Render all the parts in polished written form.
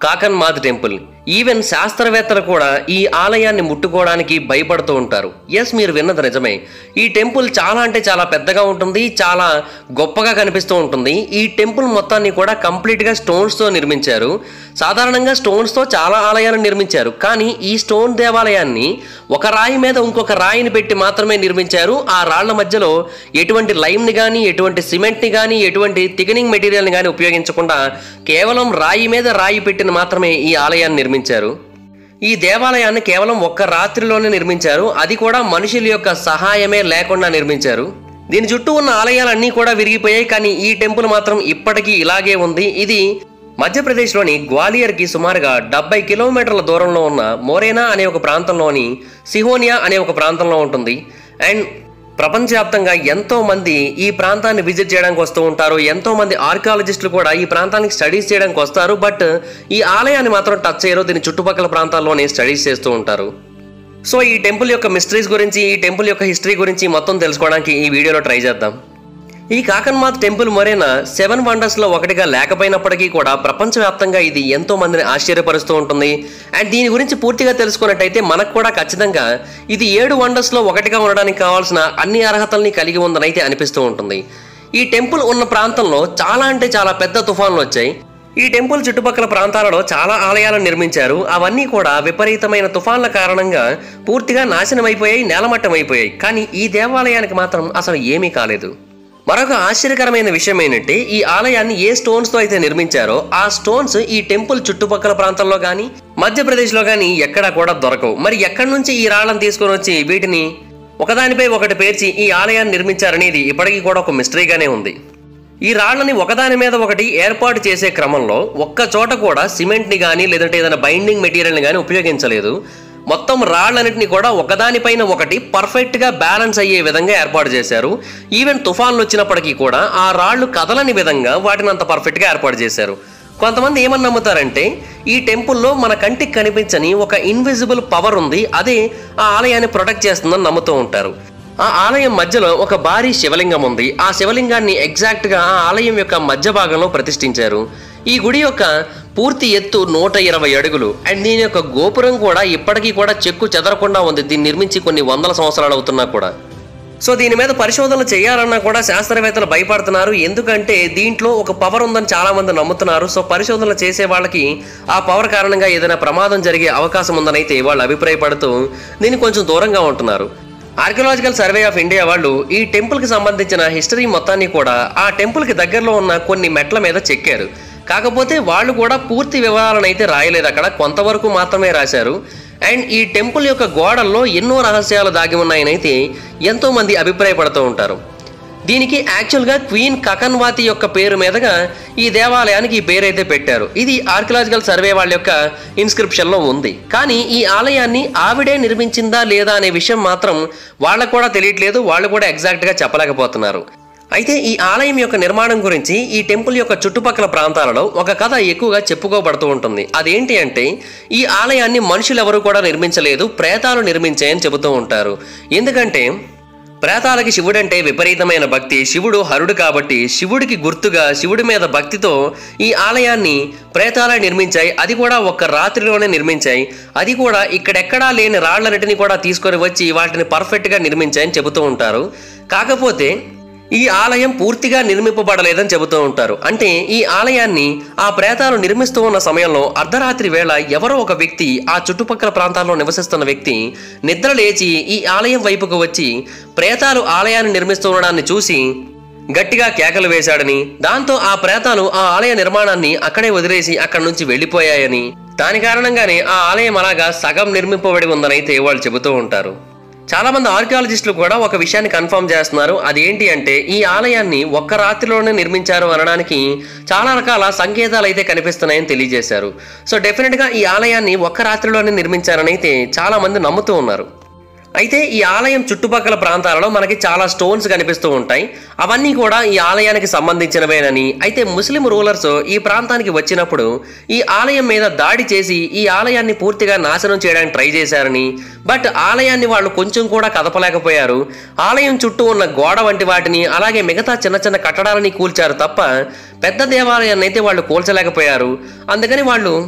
కాకన్మాద్ temple. Even శాస్త్రవేత్తలు కూడా ఈ ఆలయాన్ని ముట్టుకోవడానికి భయపడుతూ ఉంటారు. ఎస్, మీరు విన్నది నిజమే. ఈ టెంపుల్ చాలా అంటే చాలా పెద్దగా ఉంటుంది, చాలా గొప్పగా కనిపిస్తూ ఉంటుంది. ఈ టెంపుల్ మొత్తాన్ని కూడా కంప్లీట్గా స్టోన్స్తో నిర్మించారు. సాధారణంగా స్టోన్స్తో చాలా ఆలయాలను నిర్మించారు, కానీ ఈ స్టోన్ దేవాలయాన్ని ఒక రాయి మీద ఇంకొక రాయిని పెట్టి మాత్రమే నిర్మించారు. ఆ రాళ్ల మధ్యలో ఎటువంటి లైమ్ని కానీ, ఎటువంటి సిమెంట్ని కానీ, ఎటువంటి థికనింగ్ మెటీరియల్ని కానీ ఉపయోగించకుండా కేవలం రాయి మీద రాయి పెట్టిన మాత్రమే ఈ ఆలయాన్ని నిర్మించారు. ఈ దేవాలయాన్ని కేవలం ఒక్క రాత్రిలోనే నిర్మించారు. అది కూడా మనుషుల యొక్క సహాయమే లేకుండా నిర్మించారు. దీని చుట్టూ ఉన్న ఆలయాలన్నీ కూడా విరిగిపోయాయి, కానీ ఈ టెంపుల్ మాత్రం ఇప్పటికీ ఇలాగే ఉంది. ఇది మధ్యప్రదేశ్లోని గ్వాలియర్కి సుమారుగా 70 కిలోమీటర్ల దూరంలో ఉన్న మోరేనా అనే ఒక ప్రాంతంలోని సిహోనియా అనే ఒక ప్రాంతంలో ఉంటుంది. అండ్ ప్రపంచవ్యాప్తంగా ఎంతో మంది ఈ ప్రాంతాన్ని విజిట్ చేయడానికి వస్తూ ఉంటారు. ఎంతో మంది ఆర్కియాలజిస్టులు కూడా ఈ ప్రాంతానికి స్టడీస్ చేయడానికి వస్తారు. బట్ ఈ ఆలయాన్ని మాత్రం టచ్ చేయరు. దీని చుట్టుపక్కల ప్రాంతాల్లోనే స్టడీస్ చేస్తూ ఉంటారు. సో ఈ టెంపుల్ యొక్క మిస్టరీస్ గురించి, ఈ టెంపుల్ యొక్క హిస్టరీ గురించి మొత్తం తెలుసుకోవడానికి ఈ వీడియోలో ట్రై చేద్దాం. ఈ కాకన్మాద్ టెంపుల్ మొరేనా 7 వండర్స్లో ఒకటిగా లేకపోయినప్పటికీ కూడా ప్రపంచవ్యాప్తంగా ఇది ఎంతో మందిని ఆశ్చర్యపరుస్తూ ఉంటుంది. అండ్ దీని గురించి పూర్తిగా తెలుసుకున్నట్టయితే మనకు కూడా ఖచ్చితంగా ఇది 7 వండర్స్లో ఒకటిగా ఉండడానికి కావాల్సిన అన్ని అర్హతల్ని కలిగి ఉందని అయితే అనిపిస్తూ ఉంటుంది. ఈ టెంపుల్ ఉన్న ప్రాంతంలో చాలా అంటే చాలా పెద్ద తుఫాన్లు వచ్చాయి. ఈ టెంపుల్ చుట్టుపక్కల ప్రాంతాలలో చాలా ఆలయాలను నిర్మించారు. అవన్నీ కూడా విపరీతమైన తుఫాన్ల కారణంగా పూర్తిగా నాశనం అయిపోయాయి, నేలమట్టం అయిపోయాయి. కానీ ఈ దేవాలయానికి మాత్రం అసలు ఏమీ కాలేదు. మరొక ఆశ్చర్యకరమైన విషయం ఏంటంటే, ఈ ఆలయాన్ని ఏ స్టోన్స్తో అయితే నిర్మించారో ఆ స్టోన్స్ ఈ టెంపుల్ చుట్టుపక్కల ప్రాంతంలో కానీ, మధ్యప్రదేశ్లో కానీ ఎక్కడా కూడా దొరకవు. మరి ఎక్కడి నుంచి ఈ రాళ్లను తీసుకొని వచ్చి వీటిని ఒకదానిపై ఒకటి పేర్చి ఈ ఆలయాన్ని నిర్మించారనేది ఇప్పటికీ కూడా ఒక మిస్టరీగానే ఉంది. ఈ రాళ్లని ఒకదాని మీద ఒకటి ఏర్పాటు చేసే క్రమంలో ఒక్క చోట కూడా సిమెంట్ని కానీ, లేదంటే ఏదైనా బైండింగ్ మెటీరియల్ని కానీ ఉపయోగించలేదు. మొత్తం రాళ్లన్నింటినీ కూడా ఒకదానిపైన ఒకటి పర్ఫెక్ట్గా బ్యాలెన్స్ అయ్యే విధంగా ఏర్పాటు చేశారు. ఈవెన్ తుఫాన్లు వచ్చినప్పటికీ కూడా ఆ రాళ్లు కదలని విధంగా వాటిని అంత పర్ఫెక్ట్గా ఏర్పాటు చేశారు. కొంతమంది ఏమని నమ్ముతారంటే, ఈ టెంపుల్లో మన కంటికి కనిపించని ఒక ఇన్విజిబుల్ పవర్ ఉంది, అదే ఆ ఆలయాన్ని ప్రొటెక్ట్ చేస్తుందని నమ్ముతూ ఉంటారు. ఆ ఆలయం మధ్యలో ఒక భారీ శివలింగం ఉంది. ఆ శివలింగాన్ని ఎగ్జాక్ట్గా ఆ ఆలయం యొక్క మధ్య భాగంలో ప్రతిష్ఠించారు. ఈ గుడి యొక్క పూర్తి ఎత్తు 120 అడుగులు. అండ్ దీని యొక్క గోపురం కూడా ఇప్పటికీ కూడా చెక్కు చెదరకుండా ఉంది. దీన్ని నిర్మించి కొన్ని వందల సంవత్సరాలు అవుతున్నా కూడా. సో దీని మీద పరిశోధనలు చేయాలన్నా కూడా శాస్త్రవేత్తలు భయపడుతున్నారు. ఎందుకంటే దీంట్లో ఒక పవర్ ఉందని చాలా మంది నమ్ముతున్నారు. సో పరిశోధనలు చేసే వాళ్ళకి ఆ పవర్ కారణంగా ఏదైనా ప్రమాదం జరిగే అవకాశం ఉందని అయితే వాళ్ళు అభిప్రాయపడుతూ దీన్ని కొంచెం దూరంగా ఉంటున్నారు. ఆర్కియాలజికల్ సర్వే ఆఫ్ ఇండియా వాళ్ళు ఈ టెంపుల్కి సంబంధించిన హిస్టరీ మొత్తాన్ని కూడా ఆ టెంపుల్కి దగ్గరలో ఉన్న కొన్ని మెట్ల మీద చెక్కారు. కాకపోతే వాళ్ళు కూడా పూర్తి వివరాలను అయితే రాయలేదు, అక్కడ కొంతవరకు మాత్రమే రాశారు. అండ్ ఈ టెంపుల్ యొక్క గోడల్లో ఎన్నో రహస్యాలు దాగి ఉన్నాయని అయితే ఎంతోమంది అభిప్రాయపడుతూ ఉంటారు. దీనికి యాక్చువల్గా క్వీన్ కకన్వాతి యొక్క పేరు మీదుగా ఈ దేవాలయానికి ఈ పేరు అయితే పెట్టారు. ఇది ఆర్కియాలజికల్ సర్వే వాళ్ళ యొక్క ఇన్స్క్రిప్షన్లో ఉంది. కానీ ఈ ఆలయాన్ని ఆవిడే నిర్మించిందా లేదా అనే విషయం మాత్రం వాళ్ళకు కూడా తెలియట్లేదు. వాళ్ళు కూడా ఎగ్జాక్ట్గా చెప్పలేకపోతున్నారు. అయితే ఈ ఆలయం యొక్క నిర్మాణం గురించి ఈ టెంపుల్ యొక్క చుట్టుపక్కల ప్రాంతాలలో ఒక కథ ఎక్కువగా చెప్పుకోబడుతూ ఉంటుంది. అదేంటి అంటే, ఈ ఆలయాన్ని మనుషులు ఎవరు కూడా నిర్మించలేదు, ప్రేతాలు నిర్మించాయని చెబుతూ ఉంటారు. ఎందుకంటే ప్రేతాలకి శివుడంటే విపరీతమైన భక్తి. శివుడు హరుడు కాబట్టి శివుడికి గుర్తుగా, శివుడి మీద భక్తితో ఈ ఆలయాన్ని ప్రేతాలే నిర్మించాయి. అది కూడా ఒక్క రాత్రిలోనే నిర్మించాయి. అది కూడా ఇక్కడెక్కడా లేని రాళ్లన్నిటిని కూడా తీసుకొని వచ్చి వాటిని పర్ఫెక్ట్గా నిర్మించాయని చెబుతూ ఉంటారు. కాకపోతే ఈ ఆలయం పూర్తిగా నిర్మింపబడలేదని చెబుతూ ఉంటారు. అంటే ఈ ఆలయాన్ని ఆ ప్రేతాలు నిర్మిస్తూ ఉన్న సమయంలో అర్ధరాత్రి వేళ ఎవరో ఒక వ్యక్తి, ఆ చుట్టుపక్కల ప్రాంతాల్లో నివసిస్తున్న వ్యక్తి నిద్ర లేచి ఈ ఆలయం వైపుకు వచ్చి ప్రేతాలు ఆలయాన్ని నిర్మిస్తూ ఉండడాన్ని చూసి గట్టిగా కేకలు వేశాడని, దాంతో ఆ ప్రేతాలు ఆ ఆలయ నిర్మాణాన్ని అక్కడే వదిలేసి అక్కడి నుంచి వెళ్ళిపోయాయని, దాని కారణంగానే ఆ ఆలయం అలాగా సగం నిర్మింపబడి ఉందని అయితే వాళ్ళు చెబుతూ ఉంటారు. చాలా మంది ఆర్కియాలజిస్టులు కూడా ఒక విషయాన్ని కన్ఫర్మ్ చేస్తున్నారు. అదేంటి అంటే, ఈ ఆలయాన్ని ఒక్క రాత్రిలోనే నిర్మించారు అనడానికి చాలా రకాల సంకేతాలు అయితే కనిపిస్తున్నాయని తెలియజేశారు. సో డెఫినెట్గా ఈ ఆలయాన్ని ఒక్క రాత్రిలోనే నిర్మించారని అయితే చాలా మంది నమ్ముతూ ఉన్నారు. అయితే ఈ ఆలయం చుట్టుపక్కల ప్రాంతాలలో మనకి చాలా స్టోన్స్ కనిపిస్తూ ఉంటాయి. అవన్నీ కూడా ఈ ఆలయానికి సంబంధించినవేనని, అయితే ముస్లిం రూలర్స్ ఈ ప్రాంతానికి వచ్చినప్పుడు ఈ ఆలయం మీద దాడి చేసి ఈ ఆలయాన్ని పూర్తిగా నాశనం చేయడానికి ట్రై చేశారని, బట్ ఆలయాన్ని వాళ్ళు కొంచెం కూడా కదపలేకపోయారు. ఆలయం చుట్టూ ఉన్న గోడ వంటి వాటిని, అలాగే మిగతా చిన్న చిన్న కట్టడాలని కూల్చారు తప్ప పెద్ద దేవాలయాన్ని అయితే వాళ్ళు కూల్చలేకపోయారు. అందుకని వాళ్ళు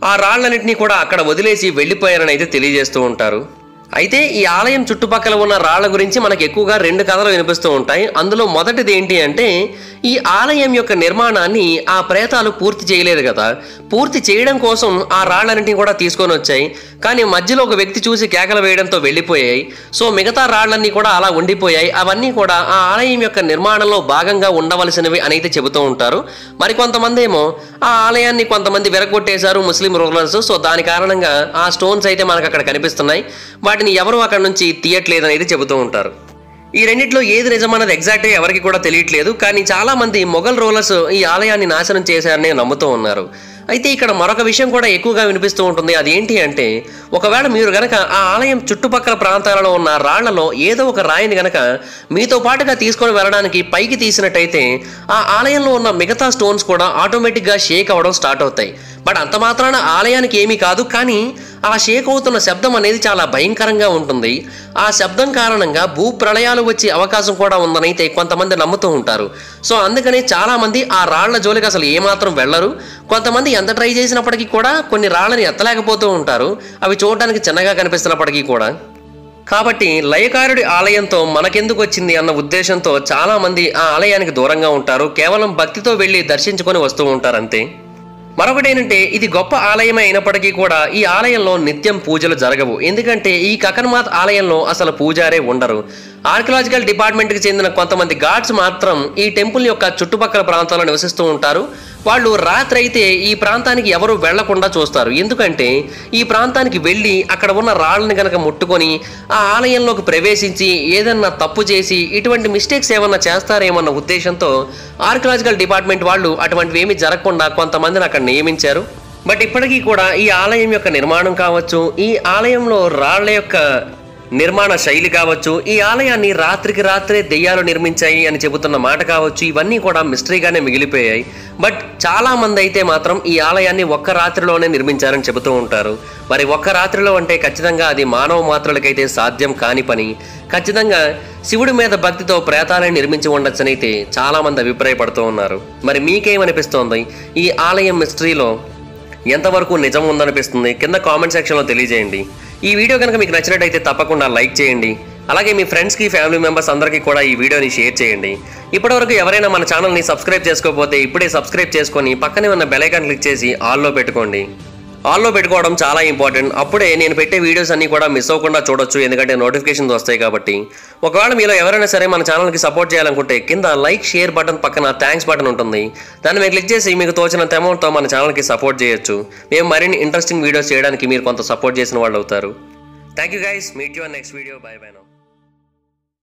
ఆ రాళ్లన్నింటినీ కూడా అక్కడ వదిలేసి వెళ్ళిపోయారని అయితే తెలియజేస్తూ ఉంటారు. అయితే ఈ ఆలయం చుట్టుపక్కల ఉన్న రాళ్ల గురించి మనకు ఎక్కువగా 2 కథలు వినిపిస్తూ ఉంటాయి. అందులో మొదటిది ఏంటి అంటే, ఈ ఆలయం యొక్క నిర్మాణాన్ని ఆ ప్రేతాలు పూర్తి చేయలేదు కదా, పూర్తి చేయడం కోసం ఆ రాళ్లన్నింటినీ కూడా తీసుకొని వచ్చాయి. కానీ మధ్యలో ఒక వ్యక్తి చూసి కేకలు వేయడంతో వెళ్ళిపోయాయి. సో మిగతా రాళ్లన్నీ కూడా అలా ఉండిపోయాయి. అవన్నీ కూడా ఆ ఆలయం యొక్క నిర్మాణంలో భాగంగా ఉండవలసినవి అని అయితే చెబుతూ ఉంటారు. మరి కొంతమంది ఏమో ఆ ఆలయాన్ని కొంతమంది విరగొట్టేశారు ముస్లిం రూలర్స్. సో దాని కారణంగా ఆ స్టోన్స్ అయితే మనకు అక్కడ కనిపిస్తున్నాయి. వాటిని ఎవరు అక్కడ నుంచి తీయట్లేదు అనేది చెబుతూ ఉంటారు. ఈ రెండిట్లో ఏది నిజమన్నది ఎగ్జాక్ట్గా ఎవరికి కూడా తెలియట్లేదు. కానీ చాలా మంది మొఘల్ రూలర్స్ ఈ ఆలయాన్ని నాశనం చేశారని నమ్ముతూ ఉన్నారు. అయితే ఇక్కడ మరొక విషయం కూడా ఎక్కువగా వినిపిస్తూ ఉంటుంది. అదేంటి అంటే, ఒకవేళ మీరు గనక ఆ ఆలయం చుట్టుపక్కల ప్రాంతాలలో ఉన్న రాళ్లలో ఏదో ఒక రాయిని గనక మీతో పాటుగా తీసుకొని వెళ్ళడానికి పైకి తీసినట్టయితే ఆ ఆలయంలో ఉన్న మిగతా స్టోన్స్ కూడా ఆటోమేటిక్గా షేక్ అవ్వడం స్టార్ట్ అవుతాయి. బట్ అంత మాత్రాన ఆలయానికి ఏమీ కాదు, కానీ ఆ షేక్ అవుతున్న శబ్దం అనేది చాలా భయంకరంగా ఉంటుంది. ఆ శబ్దం కారణంగా భూ ప్రళయాలు వచ్చే అవకాశం కూడా ఉందని అయితే కొంతమంది నమ్ముతూ ఉంటారు. సో అందుకని చాలా మంది ఆ రాళ్ల జోలికి అసలు ఏమాత్రం వెళ్లరు. కొంతమంది ఎంత ట్రై చేసినప్పటికీ కూడా కొన్ని రాళ్ళని ఎత్తలేకపోతూ ఉంటారు, అవి చూడడానికి చిన్నగా కనిపిస్తున్నప్పటికీ కూడా. కాబట్టి లయకారుడి ఆలయంతో మనకెందుకు వచ్చింది అన్న ఉద్దేశంతో చాలా మంది ఆ ఆలయానికి దూరంగా ఉంటారు. కేవలం భక్తితో వెళ్ళి దర్శించుకొని వస్తూ ఉంటారు అంతే. మరొకటి ఏంటంటే, ఇది గొప్ప ఆలయమే అయినప్పటికీ కూడా ఈ ఆలయంలో నిత్యం పూజలు జరగవు. ఎందుకంటే ఈ కకన్మాత్ ఆలయంలో అసలు పూజారే ఉండరు. ఆర్కియలాజికల్ డిపార్ట్మెంట్కి చెందిన కొంతమంది గార్డ్స్ మాత్రం ఈ టెంపుల్ యొక్క చుట్టుపక్కల ప్రాంతాల్లో నివసిస్తూ ఉంటారు. వాళ్ళు రాత్రి అయితే ఈ ప్రాంతానికి ఎవరు వెళ్లకుండా చూస్తారు. ఎందుకంటే ఈ ప్రాంతానికి వెళ్ళి అక్కడ ఉన్న రాళ్ళని కనుక ముట్టుకొని ఆ ఆలయంలోకి ప్రవేశించి ఏదన్నా తప్పు చేసి ఇటువంటి మిస్టేక్స్ ఏమన్నా చేస్తారేమన్న ఉద్దేశంతో ఆర్కియలాజికల్ డిపార్ట్మెంట్ వాళ్ళు అటువంటివి ఏమీ జరగకుండా కొంతమందిని అక్కడ నియమించారు. బట్ ఇప్పటికీ కూడా ఈ ఆలయం యొక్క నిర్మాణం కావచ్చు, ఈ ఆలయంలో రాళ్ల యొక్క నిర్మాణ శైలి కావచ్చు, ఈ ఆలయాన్ని రాత్రికి రాత్రే దెయ్యాలు నిర్మించాయి అని చెబుతున్న మాట కావచ్చు, ఇవన్నీ కూడా మిస్టరీగానే మిగిలిపోయాయి. బట్ చాలా మంది అయితే మాత్రం ఈ ఆలయాన్ని ఒక్క రాత్రిలోనే నిర్మించారని చెబుతూ ఉంటారు. మరి ఒక్క రాత్రిలో అంటే ఖచ్చితంగా అది మానవ మాత్రులకైతే సాధ్యం కాని పని. ఖచ్చితంగా శివుడి మీద భక్తితో ప్రేతాలను నిర్మించి ఉండొచ్చని అయితే చాలా మంది అభిప్రాయపడుతూ ఉన్నారు. మరి మీకేమనిపిస్తోంది? ఈ ఆలయం మిస్టరీలో ఎంతవరకు నిజం ఉందనిపిస్తుంది? కింద కామెంట్ సెక్షన్లో తెలియజేయండి. ఈ వీడియో కనుక మీకు నచ్చినట్టయితే తప్పకుండా లైక్ చేయండి. అలాగే మీ ఫ్రెండ్స్కి, ఫ్యామిలీ మెంబర్స్ అందరికీ కూడా ఈ వీడియోని షేర్ చేయండి. ఇప్పటివరకు ఎవరైనా మన ఛానల్ని సబ్స్క్రైబ్ చేసుకోకపోతే ఇప్పుడే సబ్స్క్రైబ్ చేసుకొని పక్కనే ఉన్న బెల్ ఐకాన్ క్లిక్ చేసి ఆల్లో పెట్టుకోండి. ఆల్లో పెట్టుకోవడం చాలా ఇంపార్టెంట్. అప్పుడే నేను పెట్టే వీడియోస్ అన్నీ కూడా మిస్ అవ్వకుండా చూడొచ్చు, ఎందుకంటే నోటిఫికేషన్స్ వస్తాయి కాబట్టి. ఒకవేళ మీలో ఎవరైనా సరే మన ఛానల్కి సపోర్ట్ చేయాలనుకుంటే కింద లైక్, షేర్ బటన్ పక్కన థ్యాంక్స్ బటన్ ఉంటుంది. దాన్ని మీరు క్లిక్ చేసి మీకు తోచినంత అమౌంట్తో మన ఛానల్కి సపోర్ట్ చేయొచ్చు. మేము మరిన్ని ఇంట్రెస్టింగ్ వీడియోస్ చేయడానికి మీరు కొంత సపోర్ట్ చేసిన వాళ్ళు అవుతారు. Thank you guys. Meet you on next video. Bye bye now.